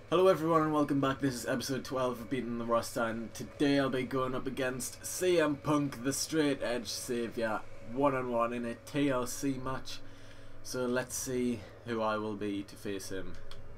Hello everyone and welcome back. This is episode 12 of Beating the Roster, and today I'll be going up against CM Punk, the Straight Edge Savior, one-on-one in a TLC match. So let's see who I will be to face him.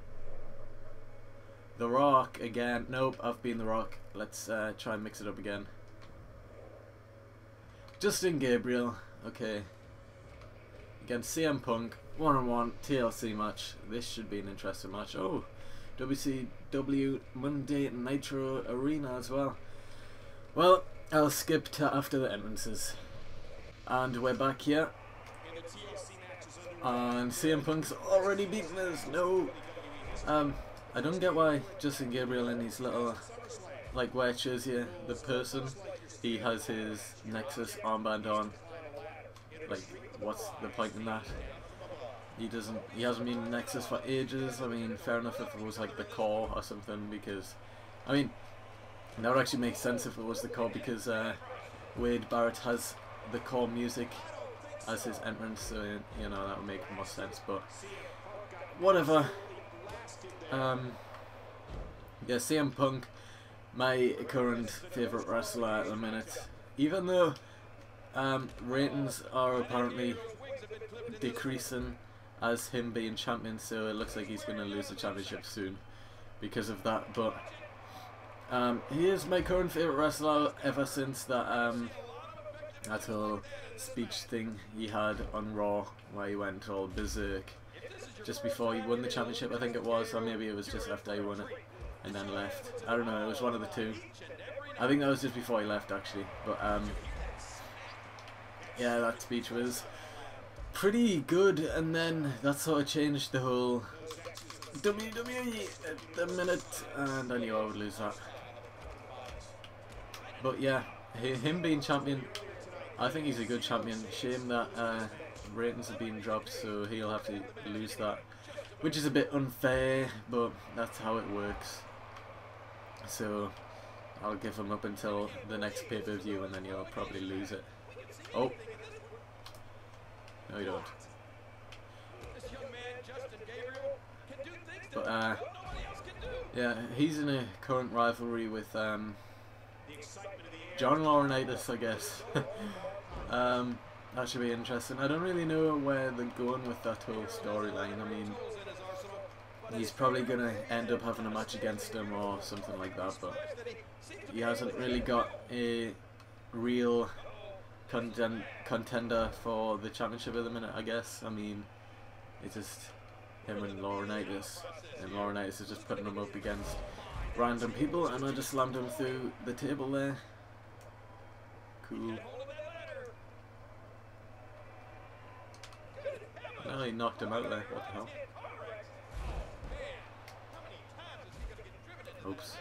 The Rock again. Nope, I've been The Rock. Let's try and mix it up again. Justin Gabriel. Okay. Against CM Punk, one-on-one TLC match. This should be an interesting match. Oh, WCW Monday Nitro Arena as well. Well, I'll skip to after the entrances. And we're back here. And CM Punk's already beaten us. No. I don't get why Justin Gabriel in his little, like where it shows you the person, he has his Nexus armband on. Like, what's the point in that? He hasn't been in Nexus for ages. I mean, fair enough if it was like the core or something, because, I mean, that would actually make sense if it was the core, because Wade Barrett has the core music as his entrance, so, you know, that would make more sense, but whatever. Yeah, CM Punk, my current favourite wrestler at the minute, even though ratings are apparently decreasing as him being champion, so it looks like he's going to lose the championship soon because of that, but he is my current favourite wrestler ever since that that whole speech thing he had on Raw where he went all berserk just before he won the championship, I think it was, or maybe it was just after he won it and then left. I don't know, it was one of the two. I think that was just before he left actually, but yeah, that speech was pretty good, and then that sort of changed the whole WWE at the minute, and I knew I would lose that. But yeah, him being champion, I think he's a good champion. Shame that ratings have been dropped, so he'll have to lose that, which is a bit unfair, but that's how it works. So I'll give him up until the next pay-per-view, and then he'll probably lose it. Oh. No, you don't. But yeah, he's in a current rivalry with John Laurinaitis, I guess. That should be interesting. I don't really know where they're going with that whole storyline. I mean, he's probably gonna end up having a match against him or something like that, but he hasn't really got a real contender for the championship at the minute, I guess. I mean, it's just him and Laurinaitis, and Laurinaitis is just putting him up against random people, and I just slammed him through the table there. Cool. No, he knocked him out there. What the hell? Oops.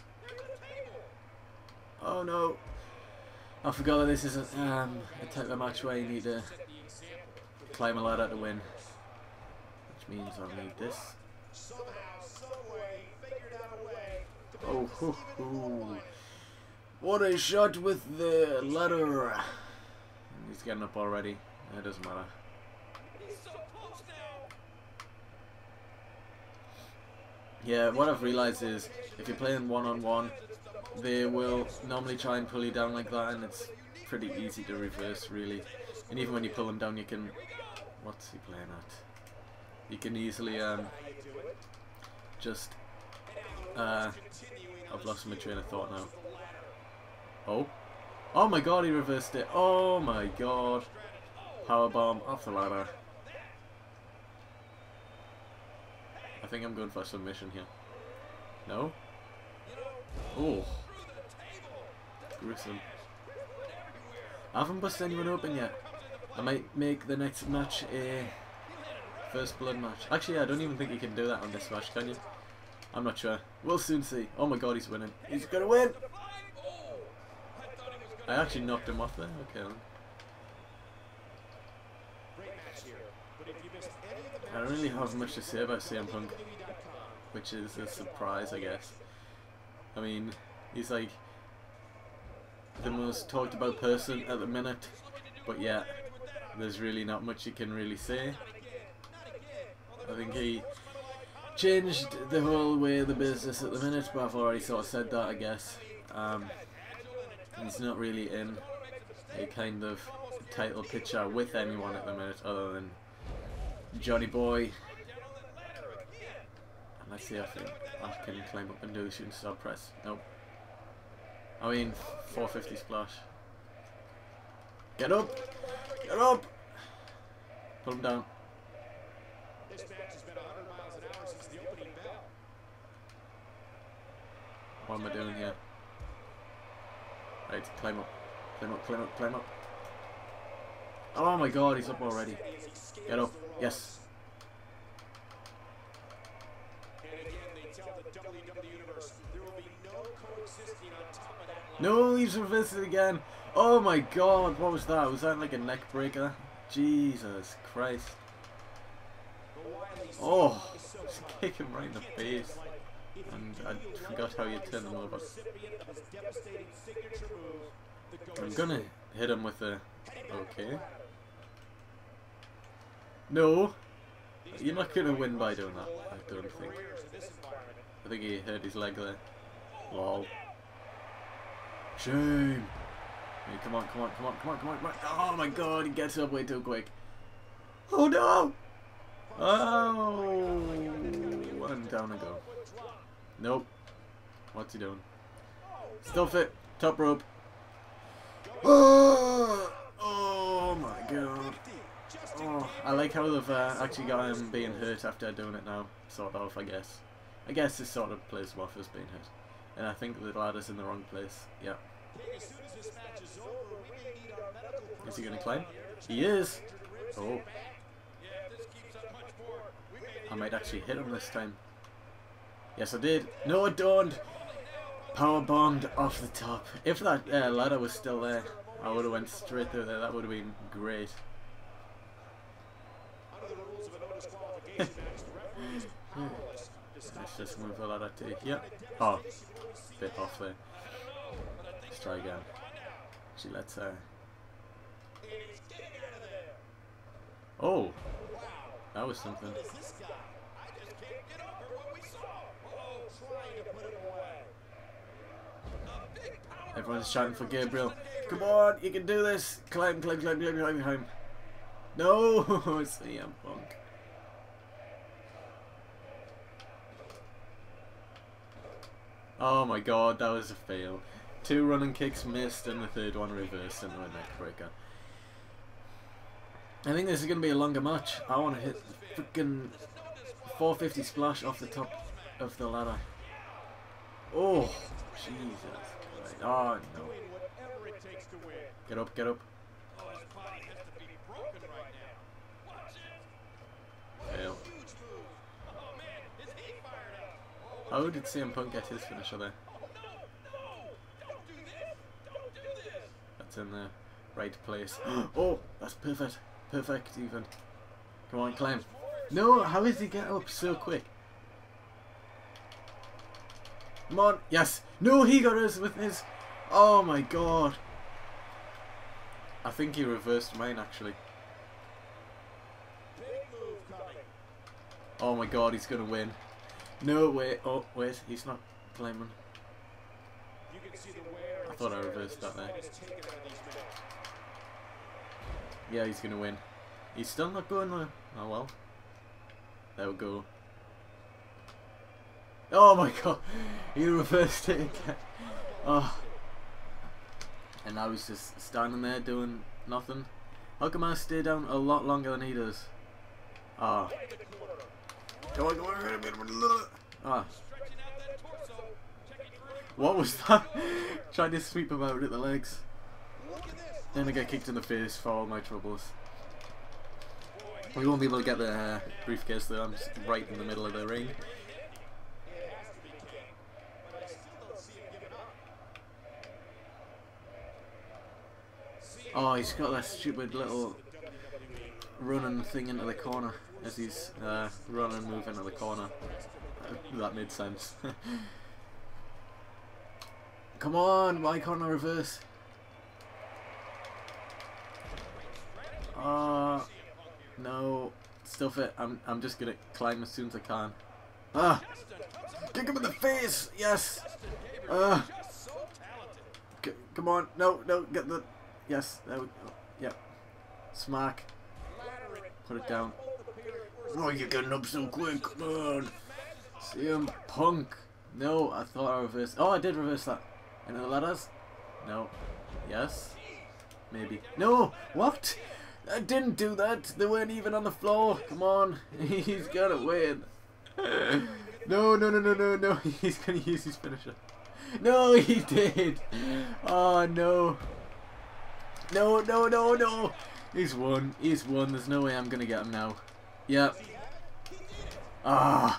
Oh no. I forgot that this is a type of match where you need to climb a ladder to win, which means I'll need this. Oh, hoo, hoo. What a shot with the ladder! He's getting up already. It doesn't matter. Yeah, what I've realised is if you're playing one-on-one, they will normally try and pull you down like that, and it's pretty easy to reverse, really. And even when you pull them down, you can... What's he playing at? You can easily just... I've lost my train of thought now. Oh. Oh my god, he reversed it. Oh my god. Powerbomb off the ladder. I think I'm going for a submission here. No? Oh. Gruesome. I haven't busted anyone open yet. I might make the next match a first blood match. Actually, I don't even think you can do that on this match, can you? I'm not sure. We'll soon see. Oh my god, he's winning. He's gonna win! I actually knocked him off there. Okay then. I don't really have much to say about CM Punk, which is a surprise, I guess. I mean, he's like the most talked about person at the minute, but yeah, there's really not much you can really say. I think he changed the whole way of the business at the minute, but I've already sort of said that, I guess. He's not really in a kind of title picture with anyone at the minute other than Johnny Boy. And let's see if I can climb up and do a shooting star press. Nope. I mean, 450 splash. Get up! Get up! Put him down. This match has been 100 miles an hour since the opening bell. What am I doing here? Right, climb up. Climb up, climb up, climb up. Oh my god, he's up already. Get up. Yes. No, he's reversed it again. Oh my god, what was that? Was that like a neck breaker? Jesus Christ. Oh, just kick him right in the face. And I forgot how you turn them over. I'm gonna hit him with a... Okay. No! You're not gonna win by doing that, I don't think. I think he hurt his leg there. Lol. Shame! Hey, come on, come on, come on, come on, come on, come on. Oh my god, he gets up way too quick. Oh no! Oh! And down I go. Nope. What's he doing? Still fit. Top rope. Oh! Oh my god. Oh, I like how they've actually got him being hurt after doing it now. Sort of, I guess. I guess this sort of plays him off as being hurt. And I think the ladder's in the wrong place. Yeah. Is he going to climb? He is! Oh. I might actually hit him this time. Yes, I did. No, I don't! Power bombed off the top. If that ladder was still there, I would have went straight through there. That would have been great. Let's just move the ladder to here. Oh, bit off there. Let's try again. Actually, let's oh, that was something. Everyone's shouting for Gabriel. Come on, you can do this. Climb, climb, climb, climb, climb, climb. No, it's CM Punk. Oh my god, that was a fail. 2 running kicks missed and the third one reversed into a neck breaker. I think this is going to be a longer match. I want to hit the freaking 450 splash off the top of the ladder. Oh, Jesus Christ. Oh, no. Get up, get up. Fail. How did CM Punk get his finisher there? That's in the right place. Oh, that's perfect. Perfect even. Come on, climb. No, how does he get up so quick? Come on, yes. No, he got us with his. Oh my god. I think he reversed mine actually. Oh my god, he's gonna win. No, wait. Oh, wait. He's not climbing. I thought I reversed that there. Yeah, he's gonna win. He's still not going though. Oh well. There we go. Oh my god. He reversed it again. Oh. And now he's just standing there doing nothing. How come I stay down a lot longer than he does? Ah. Go on, go on. Ah. What was that? Trying to sweep him out at the legs. Then I get kicked in the face for all my troubles. We won't be able to get the briefcase though. I'm just right in the middle of the ring. Oh, he's got that stupid little running thing into the corner as he's running and moving into the corner. That made sense. Come on, why can't I reverse? No, stuff it. I'm just gonna climb as soon as I can. Ah! Kick him in the face! Yes! Come on. No, no, get the... Yes, there we go. Yep. Smack. Put it down. Oh, you're getting up so quick. Come on. CM Punk. No, I thought I reversed. Oh, I did reverse that. Any other ladders? No. Yes? Maybe. No! What? I didn't do that. They weren't even on the floor. Come on. He's gonna win. No, no, no, no, no, no. He's gonna use his finisher. No, he did. Oh, no. No, no, no, no. He's won. He's won. There's no way I'm gonna get him now. Yep. Ah.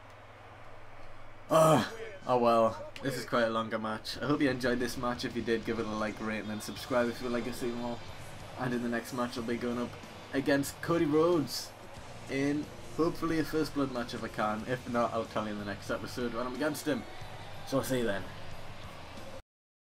Oh well, this is quite a longer match. I hope you enjoyed this match. If you did, give it a like, rate, and subscribe if you would like to see more. And in the next match, I'll be going up against Cody Rhodes in hopefully a First Blood match if I can. If not, I'll tell you in the next episode when I'm against him. So I'll see you then.